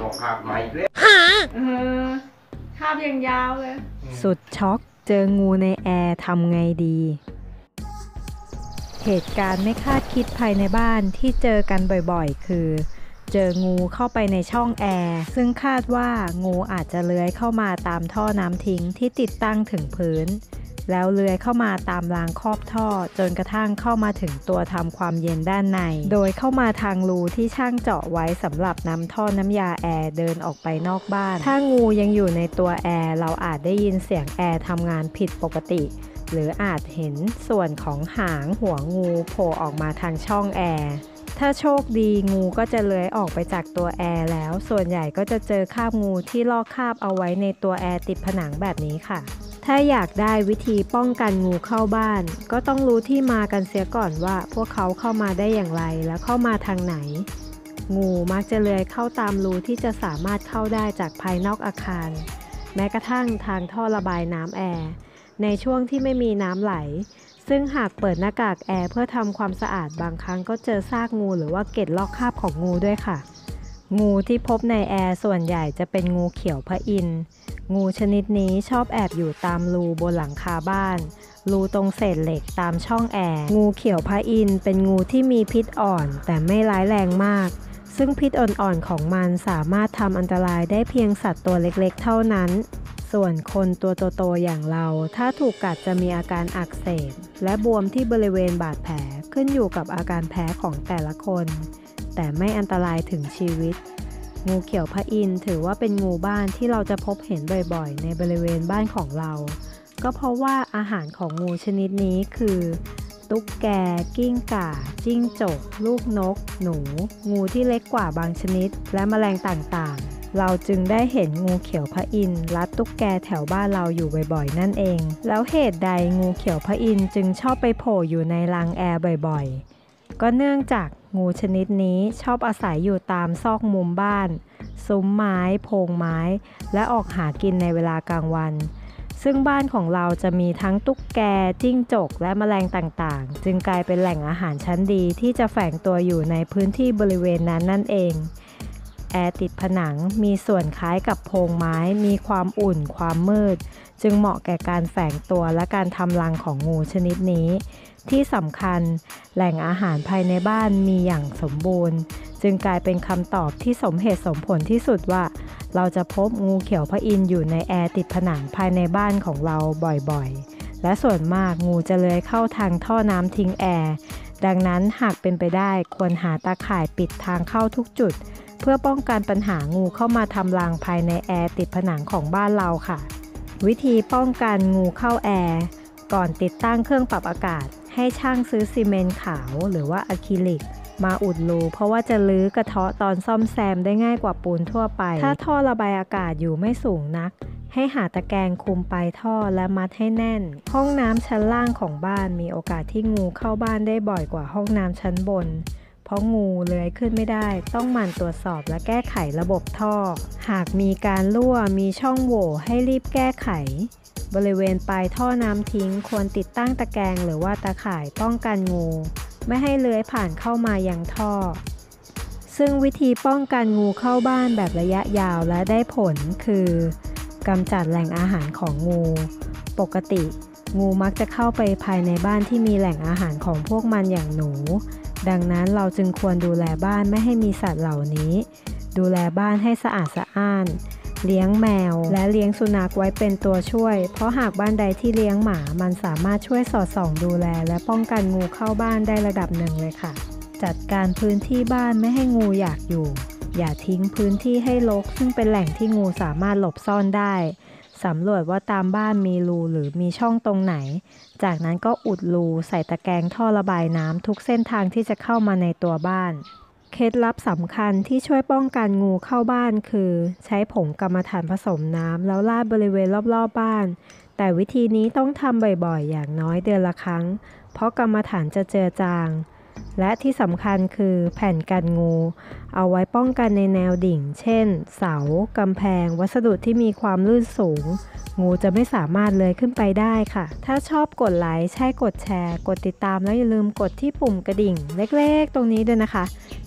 ก็ขาบใหม่เลยเออคาบยังยาวเลยสุดช็อกเจองูในแอร์ทำไงดี เหตุการณ์ไม่คาดคิดภายในบ้านที่เจอกันบ่อยๆคือเจองูเข้าไปในช่องแอร์ซึ่งคาดว่างูอาจจะเลื้อยเข้ามาตามท่อน้ำทิ้งที่ติดตั้งถึงพื้นแล้วเลื้อยเข้ามาตามรางครอบท่อจนกระทั่งเข้ามาถึงตัวทำความเย็นด้านในโดยเข้ามาทางรูที่ช่างเจาะไว้สำหรับนำท่อน้ำยาแอร์เดินออกไปนอกบ้านถ้างูยังอยู่ในตัวแอร์เราอาจได้ยินเสียงแอร์ทำงานผิดปกติหรืออาจเห็นส่วนของหางหัวงูโผล่ออกมาทางช่องแอร์ถ้าโชคดีงูก็จะเลื้อยออกไปจากตัวแอร์แล้วส่วนใหญ่ก็จะเจอคราบงูที่ลอกคราบเอาไว้ในตัวแอร์ติดผนังแบบนี้ค่ะถ้าอยากได้วิธีป้องกันงูเข้าบ้านก็ต้องรู้ที่มากันเสียก่อนว่าพวกเขาเข้ามาได้อย่างไรและเข้ามาทางไหนงูมักจะเลื้อยเข้าตามรูที่จะสามารถเข้าได้จากภายนอกอาคารแม้กระทั่งทางท่อระบายน้ำแอร์ในช่วงที่ไม่มีน้ำไหลซึ่งหากเปิดหน้ากากแอร์เพื่อทำความสะอาดบางครั้งก็เจอซากงูหรือว่าเกล็ดลอกคราบของงูด้วยค่ะงูที่พบในแอร์ส่วนใหญ่จะเป็นงูเขียวพระอินทร์งูชนิดนี้ชอบแอบอยู่ตามรูบนหลังคาบ้านรูตรงเศษเหล็กตามช่องแอร์งูเขียวพระอินทร์เป็นงูที่มีพิษอ่อนแต่ไม่ร้ายแรงมากซึ่งพิษอ่อนๆของมันสามารถทำอันตรายได้เพียงสัตว์ตัวเล็กๆเท่านั้นส่วนคนตัวโตๆอย่างเราถ้าถูกกัดจะมีอาการอักเสบและบวมที่บริเวณบาดแผลขึ้นอยู่กับอาการแพ้ของแต่ละคนแต่ไม่อันตรายถึงชีวิตงูเขียวพระอินทร์ถือว่าเป็นงูบ้านที่เราจะพบเห็นบ่อยๆในบริเวณบ้านของเราก็เพราะว่าอาหารของงูชนิดนี้คือตุ๊กแกกิ้งก่าจิ้งจกลูกนกหนูงูที่เล็กกว่าบางชนิดและแมลงต่างๆเราจึงได้เห็นงูเขียวพระอินทร์ลัดตุ๊กแกแถวบ้านเราอยู่บ่อยๆนั่นเองแล้วเหตุใดงูเขียวพระอินทร์จึงชอบไปโผล่อยู่ในรังแอร์บ่อยๆก็เนื่องจากงูชนิดนี้ชอบอาศัยอยู่ตามซอกมุมบ้านซุ้มไม้โพรงไม้และออกหากินในเวลากลางวันซึ่งบ้านของเราจะมีทั้งตุ๊กแกจิ้งจกและแมลงต่างๆจึงกลายเป็นแหล่งอาหารชั้นดีที่จะแฝงตัวอยู่ในพื้นที่บริเวณนั้นนั่นเองแอร์ติดผนังมีส่วนคล้ายกับโพรงไม้มีความอุ่นความมืดจึงเหมาะแก่การแฝงตัวและการทำรังของงูชนิดนี้ที่สำคัญแหล่งอาหารภายในบ้านมีอย่างสมบูรณ์จึงกลายเป็นคำตอบที่สมเหตุสมผลที่สุดว่าเราจะพบงูเขียวพระอินทร์อยู่ในแอร์ติดผนังภายในบ้านของเราบ่อยๆและส่วนมากงูจะเลื้อยเข้าทางท่อน้ำทิ้งแอร์ดังนั้นหากเป็นไปได้ควรหาตาข่ายปิดทางเข้าทุกจุดเพื่อป้องกันปัญหางูเข้ามาทำรังภายในแอร์ติดผนังของบ้านเราค่ะวิธีป้องกันงูเข้าแอร์ก่อนติดตั้งเครื่องปรับอากาศให้ช่างซื้อซีเมนต์ขาวหรือว่าอะคริลิกมาอุดรูเพราะว่าจะลื้อกระเทาะตอนซ่อมแซมได้ง่ายกว่าปูนทั่วไปถ้าท่อระบายอากาศอยู่ไม่สูงนักให้หาตะแกรงคลุมปลายท่อและมัดให้แน่นห้องน้ำชั้นล่างของบ้านมีโอกาสที่งูเข้าบ้านได้บ่อยกว่าห้องน้ำชั้นบนเพราะงูเลื้อยขึ้นไม่ได้ต้องหมั่นตรวจสอบและแก้ไขระบบท่อหากมีการรั่วมีช่องโหว่ให้รีบแก้ไขบริเวณปลายท่อน้ำทิ้งควรติดตั้งตะแกรงหรือว่าตาข่ายป้องกันงูไม่ให้เลื้อยผ่านเข้ามายังท่อซึ่งวิธีป้องกันงูเข้าบ้านแบบระยะยาวและได้ผลคือกำจัดแหล่งอาหารของงูปกติงูมักจะเข้าไปภายในบ้านที่มีแหล่งอาหารของพวกมันอย่างหนูดังนั้นเราจึงควรดูแลบ้านไม่ให้มีสัตว์เหล่านี้ดูแลบ้านให้สะอาดสะอ้านเลี้ยงแมวและเลี้ยงสุนัขไว้เป็นตัวช่วยเพราะหากบ้านใดที่เลี้ยงหมามันสามารถช่วยสอดส่องดูแลและป้องกันงูเข้าบ้านได้ระดับหนึ่งเลยค่ะจัดการพื้นที่บ้านไม่ให้งูอยากอยู่อย่าทิ้งพื้นที่ให้รกซึ่งเป็นแหล่งที่งูสามารถหลบซ่อนได้สำรวจว่าตามบ้านมีรูหรือมีช่องตรงไหนจากนั้นก็อุดรูใส่ตะแกรงท่อระบายน้ำทุกเส้นทางที่จะเข้ามาในตัวบ้านเคล็ดลับสำคัญที่ช่วยป้องกันงูเข้าบ้านคือใช้ผงกรรมฐานผสมน้ำแล้วราดบริเวณรอบๆบ้านแต่วิธีนี้ต้องทำบ่อยๆอย่างน้อยเดือนละครั้งเพราะกรรมฐานจะเจือจางและที่สำคัญคือแผ่นกันงูเอาไว้ป้องกันในแนวดิ่งเช่นเสากำแพงวัสดุที่มีความลื่นสูงงูจะไม่สามารถเลื้อยขึ้นไปได้ค่ะถ้าชอบกดไลค์ใช่กดแชร์กดติดตามแล้วอย่าลืมกดที่ปุ่มกระดิ่งเล็กๆตรงนี้ด้วยนะคะ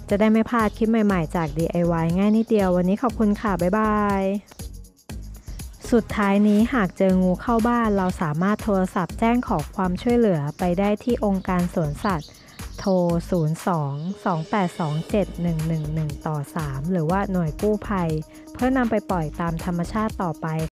จะได้ไม่พลาดคลิปใหม่ๆจาก DIY ง่ายนิดเดียววันนี้ขอบคุณค่ะ บ๊ายบาย สุดท้ายนี้หากเจองูเข้าบ้านเราสามารถโทรศัพท์แจ้งขอความช่วยเหลือไปได้ที่องค์การสวนสัตว์โทร 02-2827-111 ต่อ 3 หรือว่าหน่วยกู้ภัยเพื่อนำไปปล่อยตามธรรมชาติต่อไป